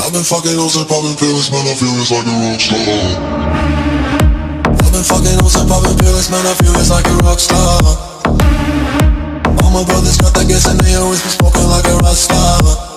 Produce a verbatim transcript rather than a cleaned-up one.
I've been fucking hoes and popping pills, man, I feel it's like a rock star. I've been fucking hoes and popping pills, man, I feel it's like a rock star. All my brothers got that gas and they always be smoking like a rock star.